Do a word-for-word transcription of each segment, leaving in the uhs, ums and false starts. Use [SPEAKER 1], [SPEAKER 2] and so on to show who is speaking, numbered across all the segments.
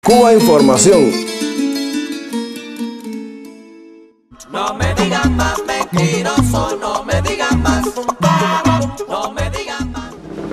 [SPEAKER 1] Cuba Información.
[SPEAKER 2] No me digan más mentiroso, no me digan más, no me digan más.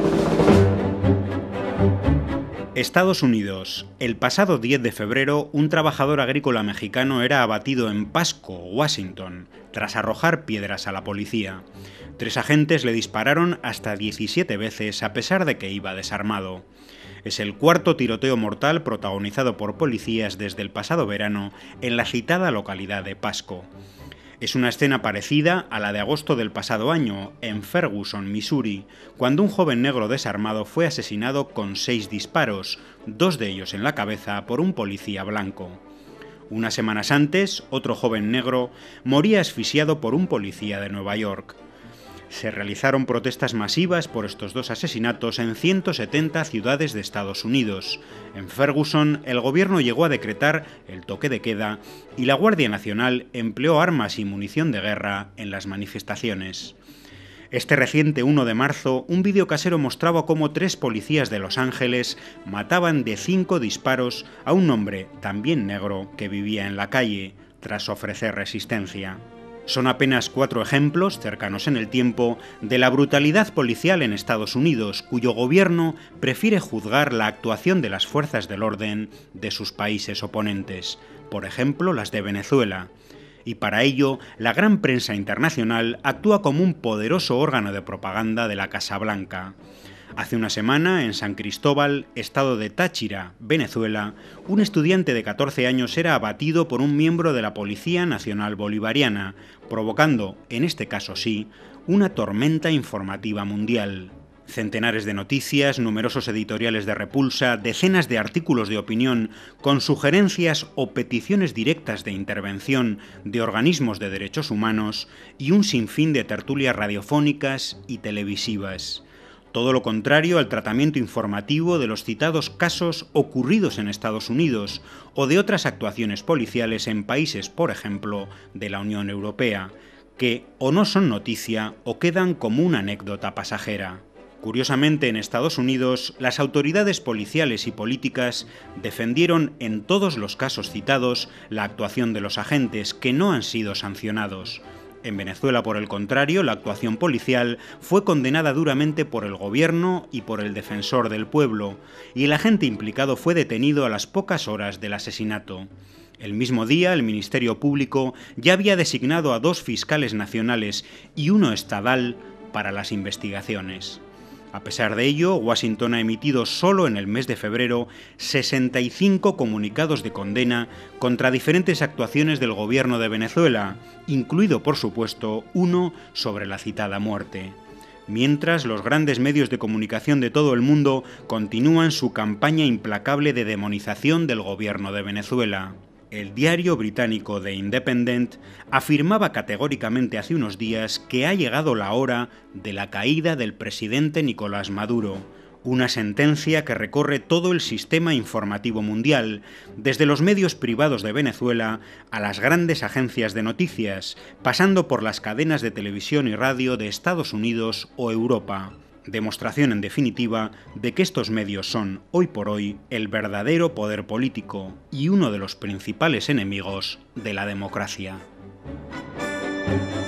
[SPEAKER 3] Estados Unidos. El pasado diez de febrero, un trabajador agrícola mexicano era abatido en Pasco, Washington, tras arrojar piedras a la policía. Tres agentes le dispararon hasta diecisiete veces a pesar de que iba desarmado. Es el cuarto tiroteo mortal protagonizado por policías desde el pasado verano en la citada localidad de Pasco. Es una escena parecida a la de agosto del pasado año, en Ferguson, Missouri, cuando un joven negro desarmado fue asesinado con seis disparos, dos de ellos en la cabeza, por un policía blanco. Unas semanas antes, otro joven negro moría asfixiado por un policía de Nueva York. Se realizaron protestas masivas por estos dos asesinatos en ciento setenta ciudades de Estados Unidos. En Ferguson, el gobierno llegó a decretar el toque de queda y la Guardia Nacional empleó armas y munición de guerra en las manifestaciones. Este reciente uno de marzo, un vídeo casero mostraba cómo tres policías de Los Ángeles mataban de cinco disparos a un hombre, también negro, que vivía en la calle, tras ofrecer resistencia. Son apenas cuatro ejemplos, cercanos en el tiempo, de la brutalidad policial en Estados Unidos, cuyo gobierno prefiere juzgar la actuación de las fuerzas del orden de sus países oponentes, por ejemplo las de Venezuela. Y para ello, la gran prensa internacional actúa como un poderoso órgano de propaganda de la Casa Blanca. Hace una semana, en San Cristóbal, estado de Táchira, Venezuela, un estudiante de catorce años era abatido por un miembro de la Policía Nacional Bolivariana, provocando, en este caso sí, una tormenta informativa mundial. Centenares de noticias, numerosos editoriales de repulsa, decenas de artículos de opinión con sugerencias o peticiones directas de intervención de organismos de derechos humanos y un sinfín de tertulias radiofónicas y televisivas. Todo lo contrario al tratamiento informativo de los citados casos ocurridos en Estados Unidos o de otras actuaciones policiales en países, por ejemplo, de la Unión Europea, que o no son noticia o quedan como una anécdota pasajera. Curiosamente, en Estados Unidos, las autoridades policiales y políticas defendieron en todos los casos citados la actuación de los agentes, que no han sido sancionados. En Venezuela, por el contrario, la actuación policial fue condenada duramente por el gobierno y por el defensor del pueblo, y el agente implicado fue detenido a las pocas horas del asesinato. El mismo día, el Ministerio Público ya había designado a dos fiscales nacionales y uno estatal para las investigaciones. A pesar de ello, Washington ha emitido solo en el mes de febrero sesenta y cinco comunicados de condena contra diferentes actuaciones del gobierno de Venezuela, incluido, por supuesto, uno sobre la citada muerte. Mientras, los grandes medios de comunicación de todo el mundo continúan su campaña implacable de demonización del gobierno de Venezuela. El diario británico The Independent afirmaba categóricamente hace unos días que ha llegado la hora de la caída del presidente Nicolás Maduro, una sentencia que recorre todo el sistema informativo mundial, desde los medios privados de Venezuela a las grandes agencias de noticias, pasando por las cadenas de televisión y radio de Estados Unidos o Europa. Demostración, en definitiva, de que estos medios son, hoy por hoy, el verdadero poder político y uno de los principales enemigos de la democracia.